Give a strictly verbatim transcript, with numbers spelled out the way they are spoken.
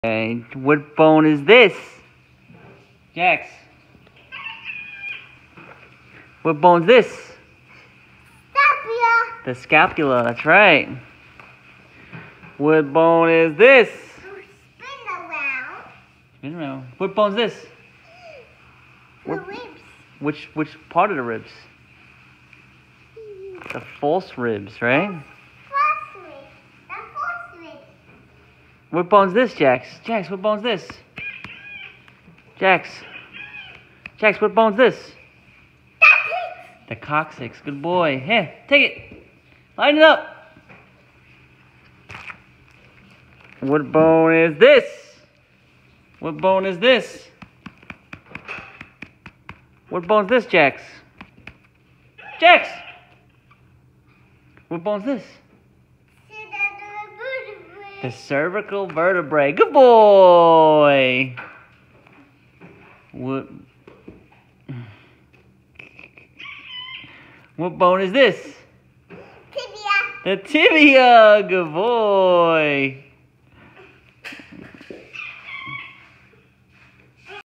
Okay, what bone is this? Jax. What bone's this? Scapula. The scapula, that's right. What bone is this? Spin around. Spin around. What bone's this? The What- ribs. Which which part of the ribs? The false ribs, right? False rib. The false rib. What bone's this, Jax? Jax, what bone's this? Jax. Jax, what bone's this? That's it. The coccyx. Good boy. Here, take it. Line it up. What bone is this? What bone is this? What bone's this, Jax? Jax! What bone's this? The cervical vertebrae. Good boy. What? What bone is this? Tibia. The tibia. Good boy.